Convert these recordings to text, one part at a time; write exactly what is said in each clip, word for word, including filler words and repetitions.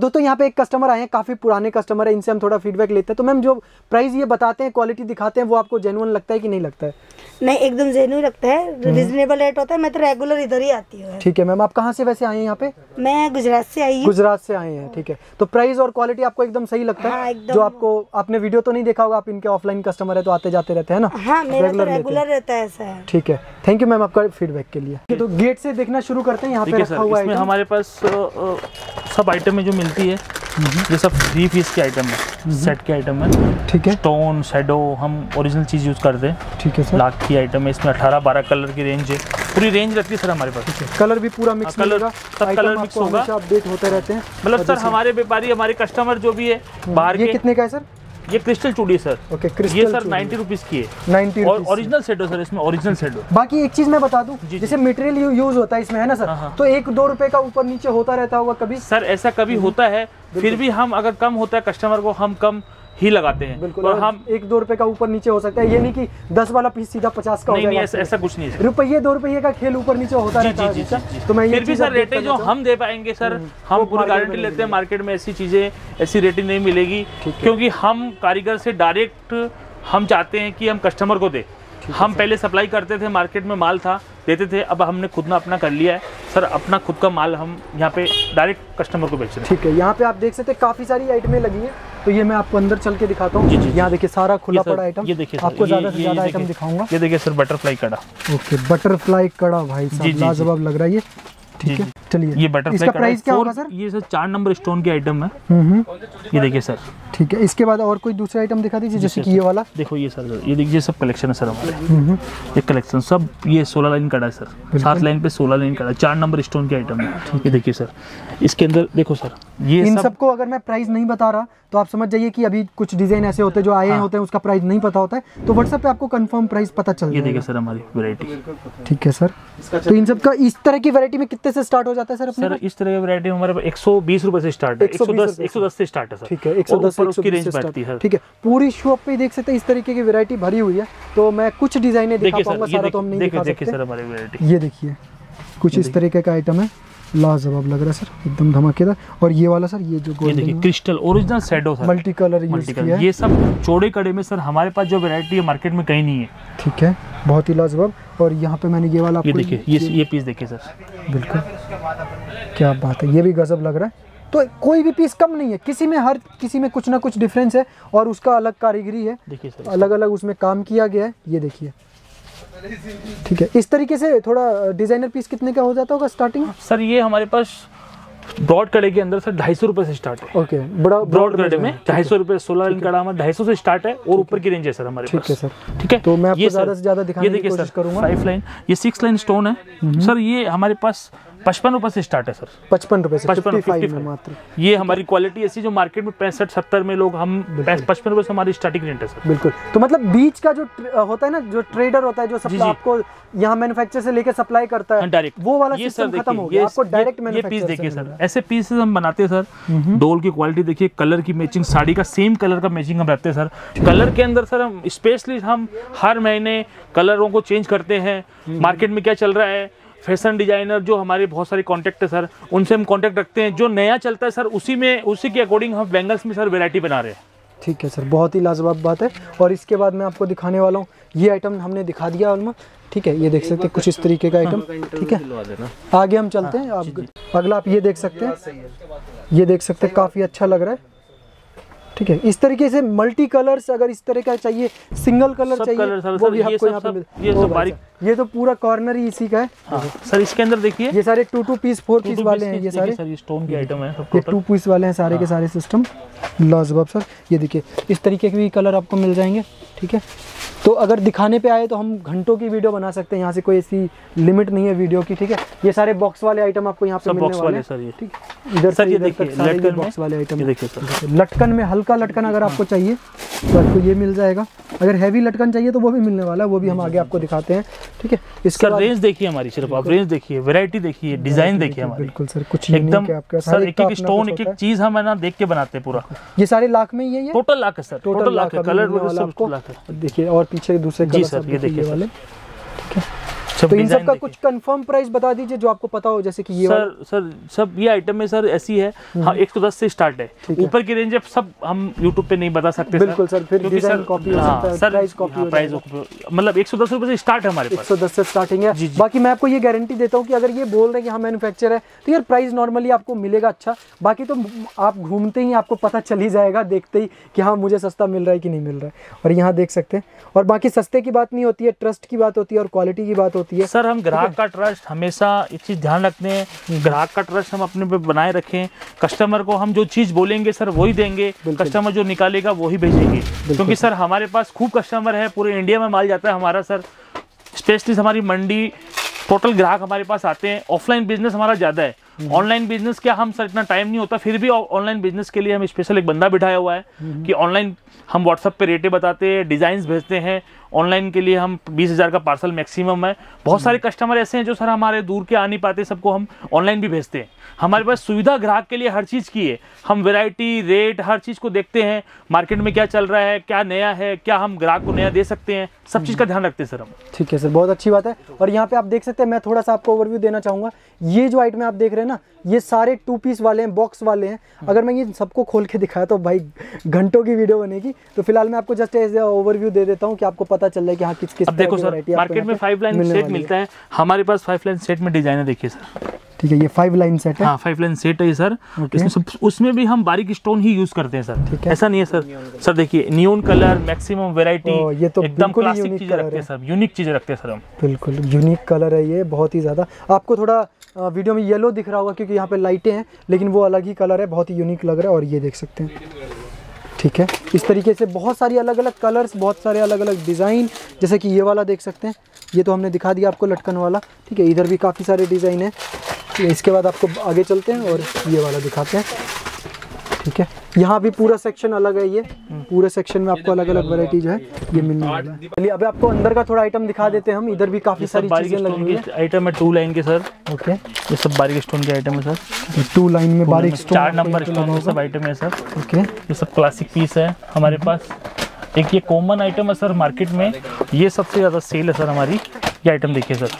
दोस्तों यहाँ पे एक कस्टमर आए हैं, काफी पुराने कस्टमर है, इनसे हम थोड़ा फीडबैक लेते हैं। तो मैम जो प्राइस ये बताते हैं, क्वालिटी दिखाते हैं, वो आपको जेन्युइन लगता है कि नहीं लगता है? नहीं, एकदम जेन्युइन लगता है, रीजनेबल रेट होता है। मैं तो रेगुलर इधर ही आती हूँ। ठीक है मैम, आप कहाँ से वैसे आए हैं यहाँ पे? मैं गुजरात से आई हूँ। गुजरात से आए हैं, ठीक है। तो प्राइस और क्वालिटी आपको एकदम सही लगता है? हाँ, एकदम। जो आपको, आपने वीडियो तो नहीं देखा होगा, आप इनके ऑफलाइन कस्टमर है तो आते जाते रहते हैं ना? हाँ, मेरा तो रेगुलर रहता है ऐसा है। ठीक है, थैंक यू मैम आपका फीडबैक के लिए। तो गेट से देखना शुरू करते हैं। यहाँ पे रखा हुआ है, हमारे पास सब आइटम जो मिलती है ये सब थ्री पीस के आइटम है, सेट के आइटम है। ठीक है, स्टोन शैडो हम ओरिजिनल चीज़ यूज़ करते हैं। ठीक है सर। लाख की आइटम है, इसमें अठारह बारह कलर की रेंज है, पूरी रेंज रहती है सर हमारे पास। कलर भी पूरा मिक्स मिलेगा, सब कलर मिक्स होगा, अपडेट होते रहते हैं। मतलब सर हमारे व्यापारी, हमारे कस्टमर जो भी है बाहर ये के। कितने का है सर? ये क्रिस्टल चूड़ी सर। ओके, क्रिस्टल ये सर नाइन्टी रुपीज़ की है। नाइन्टी और ओरिजिनल सेट हो सर, इसमें ओरिजिनल सेट हो। बाकी एक चीज मैं बता दूं, जैसे मटेरियल यूज होता है इसमें, है ना सर? हाँ। तो एक दो रुपए का ऊपर नीचे होता रहता होगा कभी? सर ऐसा कभी होता है, फिर भी हम अगर कम होता है कस्टमर को हम कम ही लगाते हैं। बिल्कुल, और हम एक दो रुपए का ऊपर नीचे हो सकता है, ये नहीं कि दस वाला पीस सीधा पचास का हो नहीं, नहीं जाएगा। ऐसा, ऐसा कुछ नहीं है। रुपये दो रुपये का खेल ऊपर नीचे होता जी, रहता जी, है। जी, जी, जी। तो मैं ये फिर भी सर रेटें जो हम दे पाएंगे सर, हम पूरी गारंटी लेते हैं, मार्केट में ऐसी चीज़ें, ऐसी रेटिंग नहीं मिलेगी, क्योंकि हम कारीगर से डायरेक्ट हम चाहते हैं कि हम कस्टमर को दे। हम पहले सप्लाई करते थे, मार्केट में माल था, देते थे, अब हमने खुद ना अपना कर लिया है सर, अपना खुद का माल हम यहाँ पे डायरेक्ट कस्टमर को बेच रहे हैं। ठीक है, यहाँ पे आप देख सकते हैं काफी सारी आइटमें लगी हैं, तो ये मैं आपको अंदर चल के दिखाता हूँ। यहाँ देखिए सारा खुला पड़ा आइटम, ये देखिए आपको ज्यादा से ज्यादा आइटम दिखाऊंगा। ये देखिए सर बटरफ्लाई कड़ा। ओके, बटरफ्लाई कड़ा भाई साहब लाजवाब लग रहा है ये। ठीक है, चलिए ये बटरफ्लाई इसका प्राइस क्या होगा सर? ये सर चार नंबर स्टोन की आइटम है। ये देखिए सर। ठीक है, इसके बाद और कोई दूसरा आइटम दिखा दीजिए, जैसे कि ये वाला। देखो ये सर, ये देखिए सब कलेक्शन है सर हमारे। ये कलेक्शन सब, ये सोलह लाइन कड़ा है सर, सात लाइन पे सोलह लाइन कड़ा, चार नंबर स्टोन की आइटम है। ये देखिए सर, इसके अंदर देखो सर, ये इन सबको अगर मैं प्राइस नहीं बता रहा तो आप समझ जाइए कि अभी कुछ डिजाइन ऐसे होते हैं जो आए हाँ। होते हैं, उसका प्राइस नहीं पता होता है, तो व्हाट्सएप पे आपको कंफर्म प्राइस पता चल जाएगा। ये देखिए सर हमारी वैरायटी। ठीक है सर, तो इन सब का इस तरह की वैरायटी में कितने से स्टार्ट हो जाता है सर अपने? सर इस तरह की वैरायटी हमारे पास एक सौ बीस रुपए से स्टार्ट है, एक सौ दस एक सौ दस से स्टार्ट है सर। ठीक है, एक सौ दस उसकी रेंज बैठती है। ठीक है, पूरी शॉप पे देख सकते हैं इस तरीके की वैरायटी भरी हुई है, तो मैं कुछ डिजाइनें दिखा पाऊंगा, सारा तो हम नहीं दिखा सकते। देखिए सर हमारी वैरायटी, ये देखिए कुछ इस तरीके का आइटम है, लाजवाब लग रहा है सर, एकदम धमाकेदार। और ये वाला सर, ये जो गोल्डन, ये देखिए crystal original shadow sir, multi colour use किया है। ये सब चौड़े कड़े में सर हमारे पास जो वैरायटी है मार्केट में कहीं नहीं है। ठीक है, बहुत ही लाजवाब। और यहाँ पे मैंने ये वाला, ये देखिए, ये ये पीस देखिए सर, बिल्कुल क्या बात है, ये भी गजब लग रहा है। तो कोई भी पीस कम नहीं है, किसी में हर किसी में कुछ ना कुछ डिफरेंस है, और उसका अलग कारीगरी है, देखिए सर, अलग अलग उसमें काम किया गया है। ये देखिए, ठीक है, इस तरीके से थोड़ा डिजाइनर पीस कितने का हो जाता होगा स्टार्टिंग? सर ये हमारे पास ब्रॉड कड़े के अंदर सर ढाई सौ रुपए से स्टार्ट है। ओके, बड़ा ब्रॉड कड़े में ढाई सौ रुपए, सोलह इंच कड़ा में ढाई सौ से स्टार्ट है, और ऊपर की रेंज है सर हमारे पास। ठीक है सर, ठीक है, तो मैं आपको ज्यादा से ज्यादा दिखाने की कोशिश करूंगा। फाइव लाइन, ये सिक्स लाइन स्टोन है सर, ये हमारे पास पचपन रुपए से स्टार्ट है सर। पचपन रुपए से पचपन में मात्र। ये हमारी क्वालिटी ऐसी जो मार्केट में पैंसठ सत्तर में लोग, हम पचपन रुपए से हमारी स्टार्टिंग रेट है सर। बिल्कुल, तो मतलब बीच का जो होता है ना, जो ट्रेडर होता है, जो सप्लाई आपको यहाँ मैन्युफैक्चर से लेकर सप्लाई करता है डायरेक्ट, वो वाला सिस्टम खत्म हो गया, आपको डायरेक्ट मैन्युफैक्चर। ये पीस देखिए सर, ऐसे पीसेस हम बनाते हैं सर। डोल की क्वालिटी देखिए, कलर की मैचिंग, साड़ी का सेम कलर का मैचिंग हम रखते हैं सर। कलर के अंदर सर हम स्पेशली हम हर महीने कलरों को चेंज करते हैं। मार्केट में क्या चल रहा है, फैशन डिजाइनर जो हमारे बहुत सारे कॉन्टैक्ट है सर, उनसे हम कॉन्टैक्ट रखते हैं, जो नया चलता है सर उसी में, उसी के अकॉर्डिंग हम बैंगल्स में सर वैरायटी बना रहे हैं। ठीक है सर, बहुत ही लाजवाब बात है। और इसके बाद मैं आपको दिखाने वाला हूँ, ये आइटम हमने दिखा दिया ऑलमोस्ट। ठीक है, ये देख सकते हैं कुछ इस तरीके का आइटम। ठीक है, आगे हम चलते हैं। आप अगला आप ये देख सकते हैं, ये देख सकते हैं, काफ़ी अच्छा लग रहा है। ठीक है, इस तरीके से मल्टी कलर्स, अगर इस तरह का चाहिए, सिंगल कलर चाहिए, कलर सर, वो भी सर, आपको यहाँ पे मिल। ये सब बारीक, ये तो पूरा कॉर्नर ही इसी का है। हाँ। सर इसके अंदर देखिए, ये सारे two two piece four piece वाले हैं, ये सारे सर ये स्टोन की आइटम है, ये टू पीस वाले हैं सारे के सारे सिस्टम, लाजवाब सर। ये देखिए इस तरीके के भी कलर आपको मिल जाएंगे। ठीक है, तो अगर दिखाने पे आए तो हम घंटों की वीडियो बना सकते हैं, यहाँ से कोई ऐसी लिमिट नहीं है वीडियो की। ठीक है, ये सारे बॉक्स वाले आइटम आपको यहाँ पे मिलने वाले हैं सर। ये ठीक, इधर से इधर तक सारे बॉक्स वाले आइटम देखिए सर। लटकन में हल्का लटकन अगर आपको चाहिए तो आपको ये मिल जाएगा, अगर हैवी लटकन चाहिए तो वो भी मिलने वाला है, वो भी हम आगे आपको दिखाते हैं। ठीक है, इसका रेंज देखिए हमारी, सिर्फ आप रेंज देखिए, वैरायटी देखिए, डिजाइन देखिए हमारी। बिल्कुल सर, कुछ एकदम सर, एक एक स्टोन, एक एक चीज हम है ना देख के बनाते हैं पूरा। ये सारे लाख में ही है, ये टोटल लाख है सर, टोटल लाख है, कलर सब लाख है। देखिए, और पीछे दूसरे कलर सर, ये देखिए वाले। ठीक है, सब तो इन डिजाइन सब का देखिए। कुछ कंफर्म प्राइस बता दीजिए जो आपको पता हो, जैसे कि ये सर सर सब ये आइटम में सर ऐसी है, हाँ एक सौ दस से स्टार्ट है, ठीक है। ऊपर की रेंज है सब हम यूट्यूब पे नहीं बता सकते बिल्कुल सर, फिर क्योंकि डिजाइन सर- कॉपी हो हाँ, सकता है, सर प्राइस कॉपी हो प्राइस मतलब एक सौ दस रुपए से स्टार्ट है हमारे एक पास। सौ दस से स्टार्टिंग है। जी, जी। बाकी मैं आपको ये गारंटी देता हूँ कि अगर ये बोल रहे हैं कि हम मैन्युफैक्चर है तो यार प्राइस नॉर्मली आपको मिलेगा अच्छा, बाकी तो आप घूमते ही आपको पता चल ही जाएगा देखते ही कि हाँ मुझे सस्ता मिल रहा है कि नहीं मिल रहा है। और यहाँ देख सकते हैं, और बाकी सस्ते की बात नहीं होती है, ट्रस्ट की बात होती है और क्वालिटी की बात होती है। सर हम ग्राहक का ट्रस्ट हमेशा एक चीज ध्यान रखते हैं, ग्राहक का ट्रस्ट हम अपने पे बनाए रखें, कस्टमर को हम जो चीज बोलेंगे सर वही देंगे, कस्टमर जो निकालेगा वही भेजेंगे, क्योंकि सर हमारे पास खूब कस्टमर है, पूरे इंडिया में माल जाता है हमारा सर, स्पेशली हमारी मंडी टोटल ग्राहक हमारे पास आते हैं। ऑफलाइन बिजनेस हमारा ज़्यादा है, ऑनलाइन बिजनेस क्या हम सर इतना टाइम नहीं होता, फिर भी ऑनलाइन बिजनेस के लिए हम स्पेशल एक बंदा बिठाया हुआ है कि ऑनलाइन हम व्हाट्सएप पे रेटें बताते हैं, डिज़ाइंस भेजते हैं। ऑनलाइन के लिए हम बीस हज़ार का पार्सल मैक्सिमम है। बहुत सारे कस्टमर ऐसे हैं जो सर हमारे दूर के आ नहीं पाते, सबको हम ऑनलाइन भी भेजते हैं। हमारे पास सुविधा ग्राहक के लिए हर चीज़ की है, हम वैरायटी रेट हर चीज़ को देखते हैं, मार्केट में क्या चल रहा है, क्या नया है, क्या हम ग्राहक को नया दे सकते हैं, सब चीज़ का ध्यान रखते हैं सर हम। ठीक है सर, बहुत अच्छी बात है। और यहाँ पे आप देख सकते हैं, मैं थोड़ा सा आपको ओवरव्यू देना चाहूँगा। ये जो आइटम आप देख रहे हैं ना, ये सारे टू पीस वाले हैं, बॉक्स वाले हैं। अगर मैं ये सबको खोल के दिखाया तो भाई घंटों की वीडियो बनेगी, तो फिलहाल मैं आपको जस्ट एज ओवरव्यू दे देता हूँ कि आपको पता चल जाए कि हाँ किस किस अब देखो सर मार्केट में फाइव लाइन सेट मिलता है, हमारे पास फाइव लाइन सेट में डिजाइन है, देखिए सर। ठीक है, ये फाइव लाइन सेट है। हाँ फाइव लाइन सेट है ये सर, इसमें सब उसमें भी हम बारीक स्टोन ही यूज करते हैं सर, ठीक है। ऐसा नहीं है सर। सर देखिए नियॉन कलर, मैक्सिमम वैरायटी, ओ, ये तो एकदम बिल्कुल ही क्लासिक यूनिक चीजें कलर रखते हैं है। सर, यूनिक चीजें रखते हैं सर हम। बिल्कुल यूनिक कलर है ये, बहुत ही ज़्यादा। आपको थोड़ा अ, वीडियो में येलो दिख रहा होगा क्योंकि यहाँ पे लाइटें हैं, लेकिन वो अलग ही कलर है, बहुत ही यूनिक लग रहा है। और ये देख सकते हैं, ठीक है, इस तरीके से बहुत सारी अलग अलग कलर्स, बहुत सारे अलग अलग डिज़ाइन, जैसे कि ये वाला देख सकते हैं, ये तो हमने दिखा दिया आपको लटकन वाला। ठीक है, इधर भी काफ़ी सारे डिज़ाइन है। इसके बाद आपको आगे चलते हैं और ये वाला दिखाते हैं। ठीक है, यहाँ भी पूरा सेक्शन अलग है, ये पूरे सेक्शन में आपको अलग अलग वैरायटी जो है ये मिलने वाला है। चलिए अभी आपको अंदर का थोड़ा आइटम दिखा देते हैं हम। इधर भी काफ़ी सारी चीज़ें लगी हुई है। आइटम है टू लाइन के सर, ओके, ये सब बारीक स्टोन के आइटम है सर, टू लाइन में बारीक स्टोन, चार नंबर स्टोन में सब आइटम है सर। ओके, ये सब क्लासिक पीस है हमारे पास। एक ये कॉमन आइटम है सर मार्केट में, ये सबसे ज़्यादा सेल है सर हमारी। ये आइटम देखिए सर,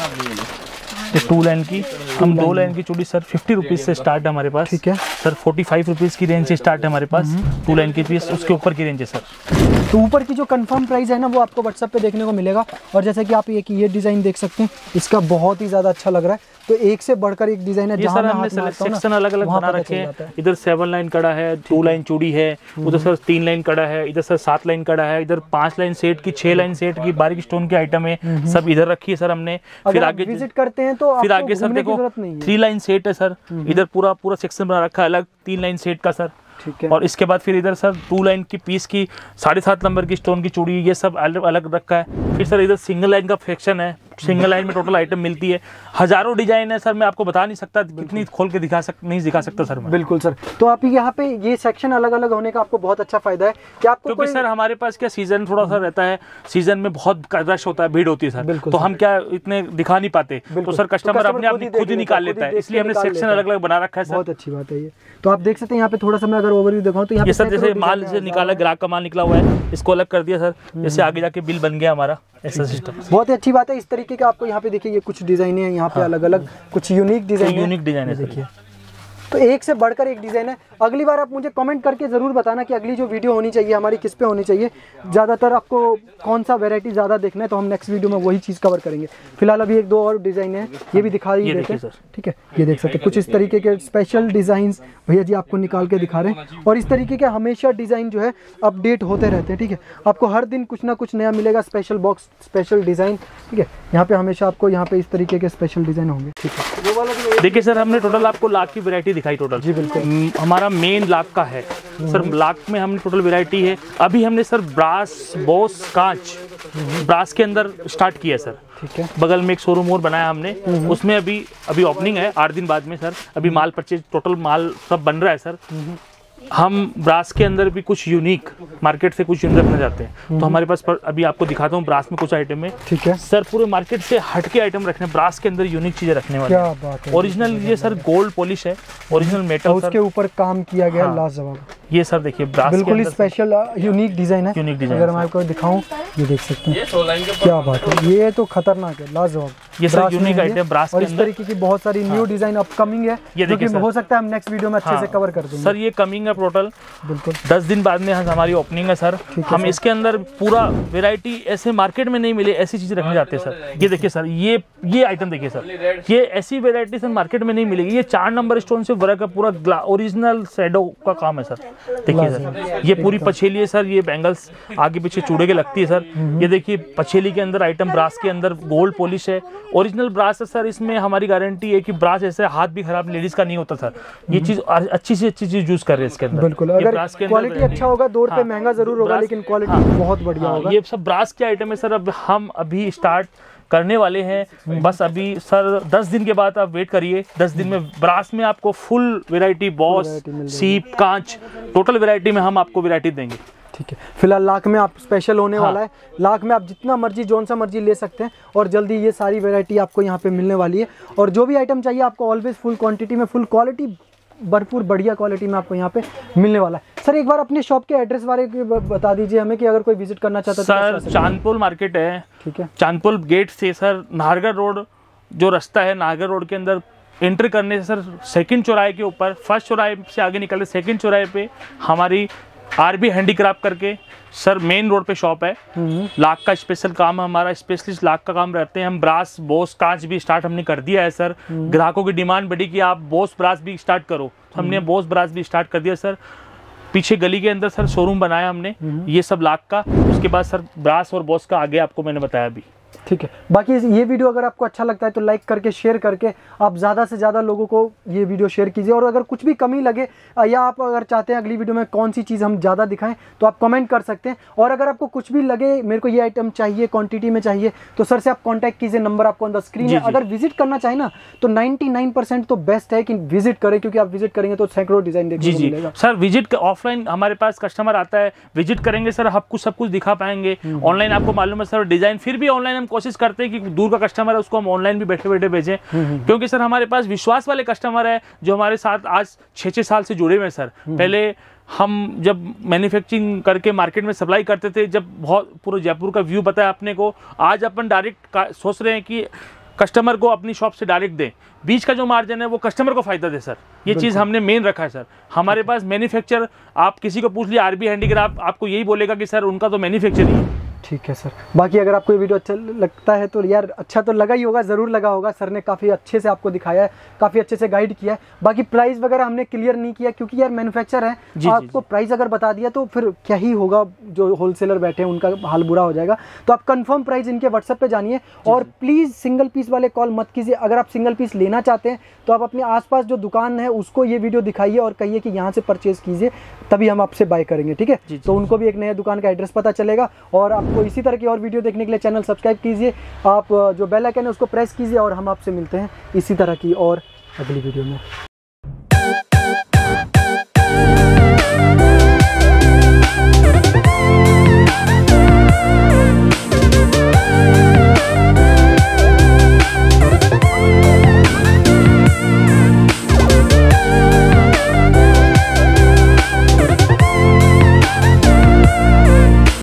ये टू लाइन की, हम दो लाइन की चूड़ी सर फिफ्टी रुपीज़ से स्टार्ट है हमारे पास। ठीक है सर फोर्टी फाइव रुपीज़ की रेंज से स्टार्ट है हमारे पास टू लाइन की पीस, उसके ऊपर की रेंज है सर। तो ऊपर की जो कंफर्म प्राइस है ना वो आपको व्हाट्सएप पे देखने को मिलेगा। और जैसे कि आप एक ये डिज़ाइन देख सकते हैं, इसका बहुत ही ज़्यादा अच्छा लग रहा है। तो एक से बढ़कर एक डिज़ाइन है, ये जहाँ सर मैं हमने हाथ मारता हूँ ना, सेक्शन अलग अलग वहाँ बना पता रखे चल हैं। जाता है। इधर सेवन लाइन कड़ा है, टू लाइन चूड़ी है, उधर सर तीन लाइन कड़ा है, इधर सर सात लाइन कड़ा है, इधर पांच लाइन सेट की, छह लाइन सेट की बारीक स्टोन के आइटम है, सब इधर रखी है सर हमने। फिर अगर आप आगे विजिट करते हैं तो फिर आपको आगे सर घूमने की देखो जरूरत नहीं है। थ्री लाइन सेट है सर, इधर पूरा पूरा सेक्शन बना रखा है अलग तीन लाइन सेट का सर। ठीक है, और इसके बाद फिर इधर सर टू लाइन की पीस की साढ़े सात नंबर की स्टोन की चूड़ी, ये सब अलग अलग रखा है। फिर सर इधर सिंगल लाइन का सेक्शन है, सिंगल लाइन में टोटल आइटम मिलती है, हजारों डिजाइन है सर, मैं आपको बता नहीं सकता, कितनी खोल के दिखा सक नहीं दिखा सकता सर मैं। बिल्कुल सर। तो आप यहाँ पे ये सेक्शन अलग अलग होने का आपको बहुत अच्छा फायदा है कि आपको क्योंकि कोई सर हमारे पास क्या सीजन थोड़ा सा रहता है, सीजन में बहुत रश होता है, भीड़ होती है सर, बिल्कुल तो सर। हम क्या इतने दिखा नहीं पाते, तो बिल्कुल। सर तो कस्टमर कस्टमर अपने आप खुद ही खुद ही देख निकाल लेता है, लेता है, खुद ही इसलिए हमने देख के सेक्शन निकाल अलग अलग बना रखा है सर। बहुत अच्छी बात है ये। तो आप देख सकते हैं यहाँ पे थोड़ा सा मैं अगर ओवरव्यू दिखाऊं तो यहाँ ये पे सर जैसे सैकड़ों माल डिजाइन से है। निकाला, ग्राहक का माल निकला हुआ है, इसको अलग कर दिया सर, जैसे आगे जाके बिल बन गया हमारा, ऐसा सिस्टम। बहुत ही अच्छी बात है। इस तरीके का आपको यहाँ पे देखिए, ये कुछ डिजाइन है यहाँ पे अलग अलग, कुछ यूनिक डिजाइन है। यूनिक डिजाइन है सर। देखिए, तो एक से बढ़कर एक डिज़ाइन है। अगली बार आप मुझे कमेंट करके ज़रूर बताना कि अगली जो वीडियो होनी चाहिए हमारी किस पे होनी चाहिए, ज़्यादातर आपको कौन सा वैरायटी ज़्यादा देखना है, तो हम नेक्स्ट वीडियो में वही चीज़ कवर करेंगे। फिलहाल अभी एक दो और डिज़ाइन है, ये भी दिखा ही देते हैं। ठीक है, ये देख सकते हैं कुछ इस तरीके के स्पेशल डिज़ाइंस भैया जी आपको निकाल के दिखा रहे हैं। और इस तरीके के हमेशा डिज़ाइन जो है अपडेट होते रहते हैं। ठीक है, आपको हर दिन कुछ ना कुछ नया मिलेगा, स्पेशल बॉक्स, स्पेशल डिज़ाइन। ठीक है, यहाँ पे हमेशा आपको यहाँ पे इस तरीके के स्पेशल डिज़ाइन होंगे। ठीक है, देखिए सर हमने टोटल आपको लाख की वैरायटी दिखाई टोटल। जी बिल्कुल। हम्म, हमारा मेन लाख का है सर, लाख में हमने टोटल वैरायटी है। अभी हमने सर ब्रास, बॉस, कांच, ब्रास के अंदर स्टार्ट किया सर। ठीक है, बगल में एक शोरूम और बनाया हमने, उसमें अभी अभी ओपनिंग है आठ दिन बाद में सर। अभी माल परचेज, टोटल माल सब बन रहा है सर। हम ब्रास के अंदर भी कुछ यूनिक मार्केट से कुछ यूनिक रखना चाहते हैं, तो हमारे पास पर, अभी आपको दिखाता हूँ ब्रास में कुछ आइटम है। ठीक है सर, पूरे मार्केट से हट के आइटम रखने, ब्रास के अंदर यूनिक चीजें रखने वाले। क्या बात है। ओरिजिनल ये सर गोल्ड पॉलिश है, ओरिजिनल मेटल, उसके ऊपर काम किया गया, हाँ। लाजवाब। ये सर देखिए ब्रास बिल्कुल ही के स्पेशल यूनिक डिजाइन है। यूनिक डिजाइन अगर मैं आपको दिखाऊं, ये देख सकते हैं, क्या बात है, ये तो खतरनाक है, लाजवाब। ये सर यूनिक आइटम ब्रास और के इस अंदर तरीके की बहुत सारी न्यू डिजाइन अपकमिंग है, ये जो कि देखिए हो सकता है हम नेक्स्ट वीडियो में अच्छे हाँ। से कवर कर देंगे। सर ये कमिंग है टोटल बिल्कुल दस दिन बाद में हमारी ओपनिंग है सर। हम इसके अंदर पूरा वैरायटी ऐसे मार्केट में नहीं मिले ऐसी चीजें रखने जाते हैं सर। ये देखिए सर, ये ये आइटम देखिए सर, ये ऐसी वैरायटी सर मार्केट में नहीं मिलेगी। ये चार नंबर स्टोन से वर्क है, पूरा ओरिजिनल शैडो का काम है सर। देखिए सर, ये पूरी पछेली है सर, ये बैंगल्स आगे पीछे चूड़े के लगती है सर। ये देखिए पछेली के अंदर आइटम ब्रास के अंदर गोल्ड पॉलिश है, ओरिजिनल ब्रास है सर। इसमें हमारी गारंटी है कि ब्रास ऐसे हाथ भी खराब लेडीज का नहीं होता सर। ये चीज अच्छी से अच्छी चीज यूज कर रहे हैं इसके अंदर। बिल्कुल, अगर क्वालिटी अच्छा होगा, दो रुपए महंगा जरूर होगा, लेकिन क्वालिटी बहुत बढ़िया होगा। ये सब ब्रास के आइटम है सर। अब हम अभी स्टार्ट करने वाले हैं, बस अभी सर दस दिन के बाद आप वेट करिए। दस दिन में ब्रास में आपको फुल वैरायटी, बॉस, सीप, कांच, टोटल वैरायटी में हम आपको वैरायटी देंगे। ठीक है, फिलहाल लाख में आप स्पेशल होने हाँ। वाला है। लाख में आप जितना मर्जी जौन सा मर्जी ले सकते हैं, और जल्दी ये सारी वैरायटी आपको यहाँ पे मिलने वाली है। और जो भी आइटम चाहिए आपको ऑलवेज फुल क्वांटिटी में, फुल क्वालिटी, भरपूर बढ़िया क्वालिटी में आपको यहाँ पे मिलने वाला है। सर एक बार अपने शॉप के एड्रेस बारे में बता दीजिए हमें, कि अगर कोई विजिट करना चाहता है। सर चांदपुर मार्केट है, ठीक है, चांदपुर गेट से सर नाहरगढ़ रोड जो रास्ता है, नाहरगढ़ रोड के अंदर एंटर करने से सर सेकंड चौराहे के ऊपर, फर्स्ट चौराहे से आगे निकले सेकंड चौराहे पे हमारी आरबी हैंडीक्राफ्ट करके सर मेन रोड पे शॉप है। लाख का स्पेशल काम है हमारा, स्पेशलिस्ट लाख का काम रहते हैं हम। ब्रास, बोस, कांच भी स्टार्ट हमने कर दिया है सर। ग्राहकों की डिमांड बढ़ी कि आप बोस ब्रास भी स्टार्ट करो, तो हमने बोस ब्रास भी स्टार्ट कर दिया सर। पीछे गली के अंदर सर शोरूम बनाया हमने, ये सब लाख का। उसके बाद सर ब्रास और बोस का आगे आपको मैंने बताया अभी। ठीक है, बाकी ये वीडियो अगर आपको अच्छा लगता है तो लाइक करके, शेयर करके आप ज़्यादा से ज़्यादा लोगों को ये वीडियो शेयर कीजिए। और अगर कुछ भी कमी लगे, या आप अगर चाहते हैं अगली वीडियो में कौन सी चीज़ हम ज़्यादा दिखाएं, तो आप कमेंट कर सकते हैं। और अगर आपको कुछ भी लगे, मेरे को ये आइटम चाहिए, क्वांटिटी में चाहिए, तो सर से आप कॉन्टैक्ट कीजिए, नंबर आपको ऑन द स्क्रीन है। अगर विजिट करना चाहे ना, तो नाइन्टी नाइन परसेंट तो बेस्ट है कि विजिट करें, क्योंकि आप विजिट करेंगे तो सैकड़ों डिज़ाइन देखने को मिलेगा। सर विजिट ऑफलाइन हमारे पास कस्टमर आता है, विजिट करेंगे सर, आपको सब कुछ दिखा पाएंगे। ऑनलाइन आपको मालूम है सर डिज़ाइन, फिर भी ऑनलाइन हम कोशिश करते हैं कि दूर का कस्टमर है उसको हम ऑनलाइन भी बैठे बैठे भेजें, क्योंकि सर हमारे पास विश्वास वाले कस्टमर है जो हमारे साथ आज छः छः साल से जुड़े हुए हैं सर। पहले हम जब मैन्युफैक्चरिंग करके मार्केट में सप्लाई करते थे, जब बहुत पूरा जयपुर का व्यू बताया अपने को, आज अपन डायरेक्ट सोच रहे हैं कि कस्टमर को अपनी शॉप से डायरेक्ट दें। बीच का जो मार्जिन है वो कस्टमर को फायदा दे सर, ये चीज़ हमने मेन रखा है सर। हमारे पास मैन्युफैक्चर, आप किसी को पूछ लिया आरबी हैंडीक्राफ्ट, आपको यही बोलेगा कि सर उनका तो मैन्युफैक्चर ही है। ठीक है सर, बाकी अगर आपको ये वीडियो अच्छा लगता है तो यार अच्छा तो लगा ही होगा, ज़रूर लगा होगा। सर ने काफ़ी अच्छे से आपको दिखाया है, काफ़ी अच्छे से गाइड किया है। बाकी प्राइस वगैरह हमने क्लियर नहीं किया, क्योंकि यार मैन्युफैक्चर है, आपको प्राइस अगर बता दिया तो फिर क्या ही होगा, जो होलसेलर बैठे हैं उनका हाल बुरा हो जाएगा। तो आप कंफर्म प्राइस इनके व्हाट्सएप पे जानिए, और प्लीज़ सिंगल पीस वाले कॉल मत कीजिए। अगर आप सिंगल पीस लेना चाहते हैं तो आप अपने आसपास जो दुकान है उसको ये वीडियो दिखाइए और कहिए कि यहाँ से परचेज कीजिए, तभी हम आपसे बाय करेंगे। ठीक है, तो उनको भी एक नया दुकान का एड्रेस पता चलेगा। और आपको इसी तरह की और वीडियो देखने के लिए चैनल सब्सक्राइब कीजिए, आप जो बेल आइकन है उसको प्रेस कीजिए, और हम आपसे मिलते हैं इसी तरह की और अगली वीडियो में।